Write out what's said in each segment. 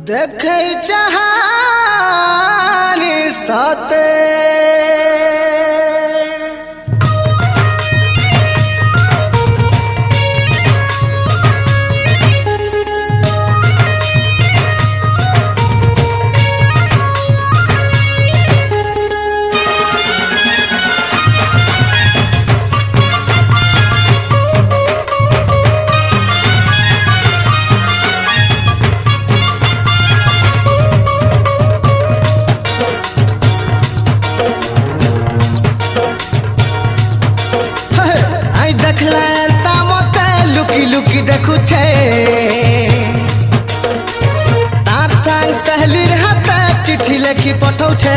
देखे चाहानी साते देखला मते लुकी लुकी देखु छे तार संग सहेलीर हाथे चिट्ठी लिखी पठौ छे।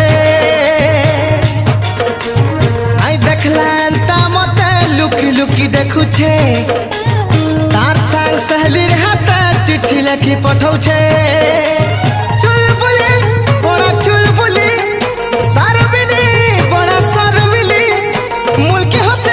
आई देखला मते लुकी लुकी देखु छे तार संग सहेलीर हाथे चिट्ठी लिखी पठौ छे। चुलबुली बड़ा चुलबुली सरबिली बड़ा सरबिली मुल्की होते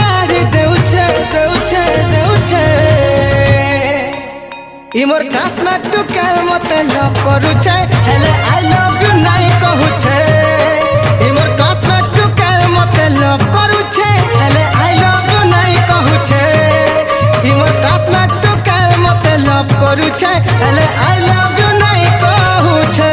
इमोर क्लासमेट टू कर मते लव करू छे हेले आई लव यू नाइ कहू छे। इमोर क्लासमेट टू कर मते लव करू छे हेले आई लव यू नाइ कहू छे। इमोर क्लासमेट टू कर मते लव करू छे हेले आई लव यू नाइ कहू छे।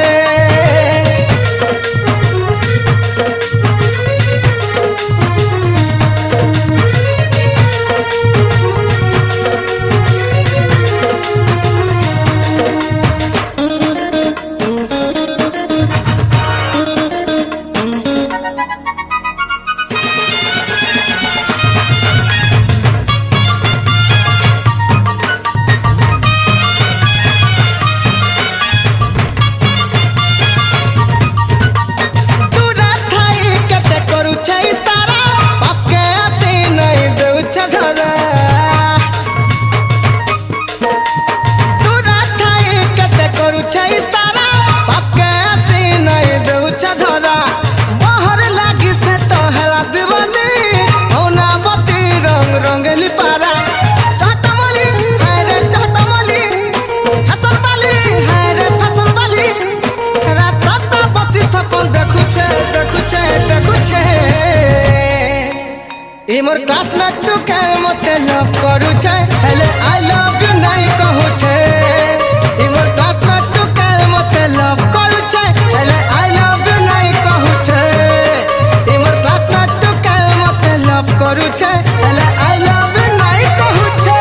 इमोर क्लासमेट टू कर मते लव करू छे हेले आई लव यू नाइ कहू छे। इमोर क्लासमेट टू कर मते लव करू छे हेले आई लव यू नाइ कहू छे। इमोर क्लासमेट टू कर मते लव करू छे हेले आई लव यू नाइ कहू छे।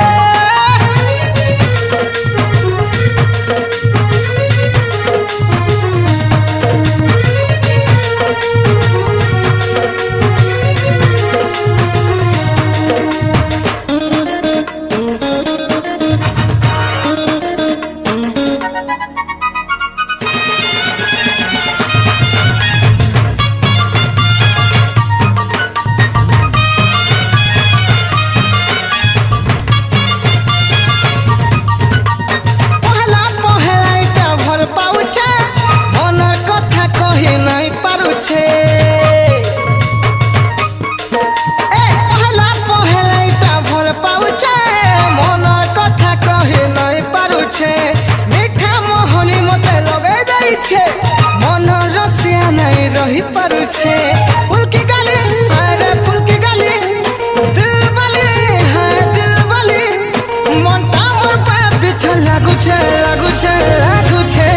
मीठा मोहनी मते लगे दई छे मन रसिया नहीं रही पारु छे। फुलकी गाली अरे फुलकी गाली दिल बाली है दिल बाली मन टावर पे बिछड़ लागू छे लागू छे लागू छे।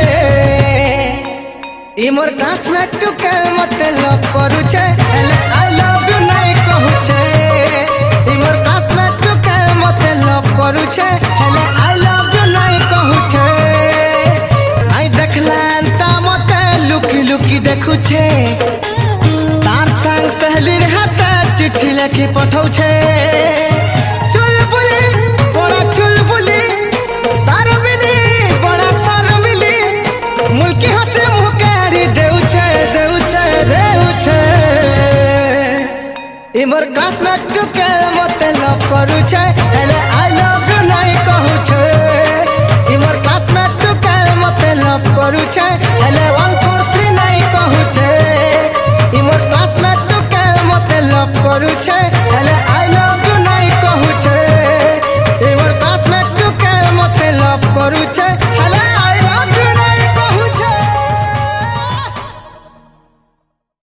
इमोर क्लासमेट टू कर मते लव करू छे हेले आई लव यू नाइ कहू छे। इमोर क्लासमेट टू कर मते लव करू छे हेले आई लव यू नाइ कहू छे। आई देखला मते लुकी लुकी देखू छे तार संग सहेलीर हाथे चिट्ठी लिखी पठौ छे। चुलबुली बड़ा चुलबुली सरबिली बड़ा सरबिली मुल्की होते मुकेरी देउ छे देउ छे देउ छे। इमोर क्लासमेट टू कर मते लव करू छे हेले आई लव यू नाइ कहू छे। इमोर क्लासमेट टू कर मते लव करू छे हेले 1 4 3 नाइ कहू छे।